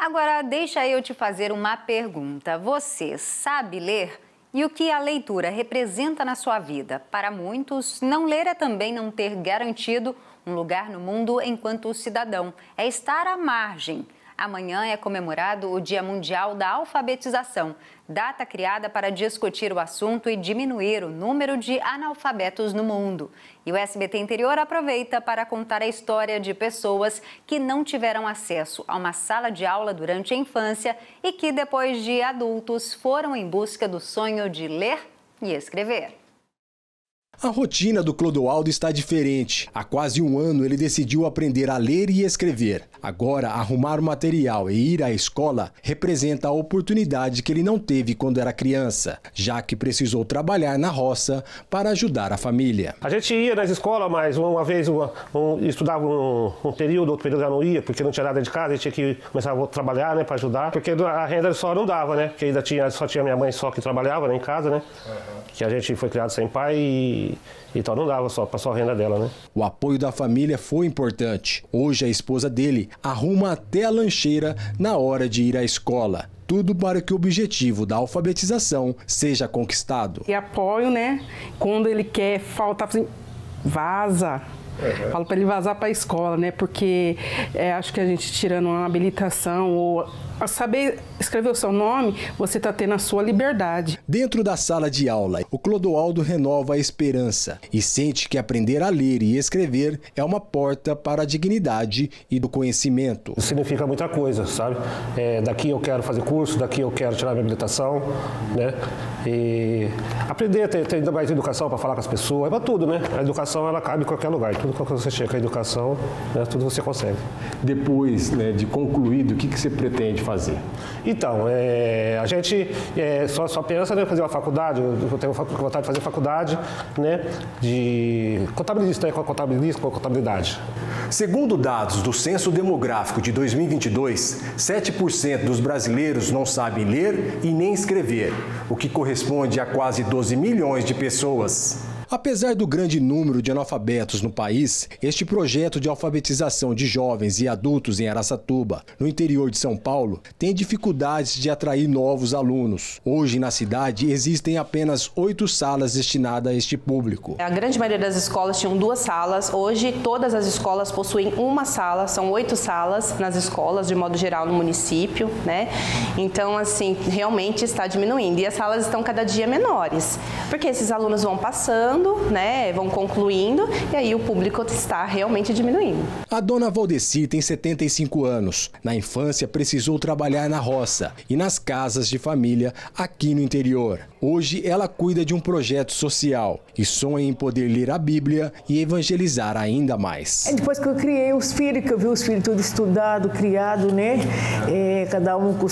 Agora, deixa eu te fazer uma pergunta. Você sabe ler? E o que a leitura representa na sua vida? Para muitos, não ler é também não ter garantido um lugar no mundo enquanto cidadão. É estar à margem. Amanhã é comemorado o Dia Mundial da Alfabetização, data criada para discutir o assunto e diminuir o número de analfabetos no mundo. E o SBT Interior aproveita para contar a história de pessoas que não tiveram acesso a uma sala de aula durante a infância e que, depois de adultos, foram em busca do sonho de ler e escrever. A rotina do Clodoaldo está diferente. Há quase um ano ele decidiu aprender a ler e escrever. Agora, arrumar o material e ir à escola representa a oportunidade que ele não teve quando era criança, já que precisou trabalhar na roça para ajudar a família. A gente ia nas escolas, mas uma vez estudava um período, outro período já não ia, porque não tinha nada de casa, a gente tinha que começar a trabalhar, né, para ajudar, porque a renda só não dava, né, porque ainda só tinha minha mãe só que trabalhava, né, em casa, né, que a gente foi criado sem pai e então não dava só a renda dela, né? O apoio da família foi importante. Hoje a esposa dele arruma até a lancheira na hora de ir à escola. Tudo para que o objetivo da alfabetização seja conquistado. E apoio, né? Quando ele quer faltar, assim, vaza. Falo para ele vazar para a escola, né? Porque acho que a gente tirando uma habilitação ou saber escrever o seu nome, você está tendo a sua liberdade. Dentro da sala de aula, o Clodoaldo renova a esperança e sente que aprender a ler e escrever é uma porta para a dignidade e do conhecimento. Significa muita coisa, sabe? Daqui eu quero fazer curso, daqui eu quero tirar minha habilitação, né? E aprender a ter ainda mais educação para falar com as pessoas, é para tudo, né? A educação, ela cabe em qualquer lugar, tudo que você chega com a educação, né, tudo você consegue. Depois, né, de concluído, o que você pretende fazer? Então, a gente só pensa em fazer uma faculdade, eu tenho vontade de fazer faculdade, né, de contabilista, com contabilidade. Segundo dados do Censo Demográfico de 2022, 7% dos brasileiros não sabem ler e nem escrever, o que corresponde a quase 12 milhões de pessoas. Apesar do grande número de analfabetos no país, este projeto de alfabetização de jovens e adultos em Araçatuba, no interior de São Paulo, tem dificuldades de atrair novos alunos. Hoje, na cidade, existem apenas 8 salas destinadas a este público. A grande maioria das escolas tinham 2 salas. Hoje, todas as escolas possuem uma sala. São 8 salas nas escolas, de modo geral, no município, né? Então, assim, realmente está diminuindo. E as salas estão cada dia menores, porque esses alunos vão passando, né, vão concluindo, e aí o público está realmente diminuindo. A dona Valdeci tem 75 anos. Na infância precisou trabalhar na roça e nas casas de família aqui no interior. Hoje ela cuida de um projeto social e sonha em poder ler a Bíblia e evangelizar ainda mais. Depois que eu criei os filhos, que eu vi os filhos tudo estudado, criado, né, cada um com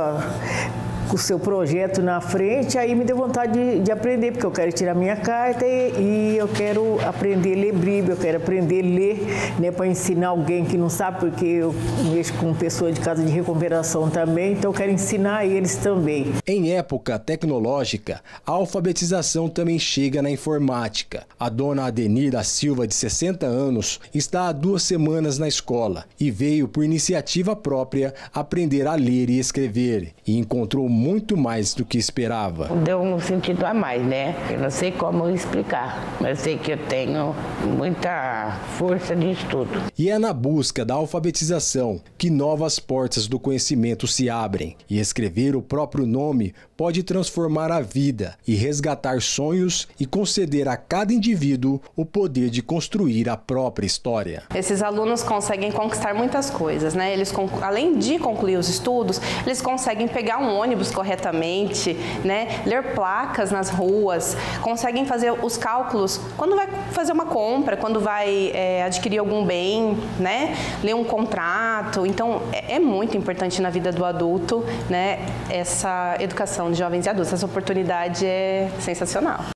o seu projeto na frente, aí me deu vontade de aprender, porque eu quero tirar minha carta e eu quero aprender a ler Bíblia, eu quero aprender a ler, né, para ensinar alguém que não sabe, porque eu mexo com pessoas de casa de recuperação também, então eu quero ensinar eles também. Em época tecnológica, a alfabetização também chega na informática. A dona Adenir da Silva, de 60 anos, está há 2 semanas na escola e veio, por iniciativa própria, aprender a ler e escrever e encontrou muito mais do que esperava. Deu um sentido a mais, né? Eu não sei como explicar, mas sei que eu tenho muita força de estudo. E é na busca da alfabetização que novas portas do conhecimento se abrem. E escrever o próprio nome pode transformar a vida e resgatar sonhos e conceder a cada indivíduo o poder de construir a própria história. Esses alunos conseguem conquistar muitas coisas, né? Eles, além de concluir os estudos, eles conseguem pegar um ônibus corretamente, né? Ler placas nas ruas, conseguem fazer os cálculos quando vai fazer uma compra, quando vai adquirir algum bem, né? Ler um contrato. Então, é muito importante na vida do adulto, né? Essa educação de jovens e adultos. Essa oportunidade é sensacional.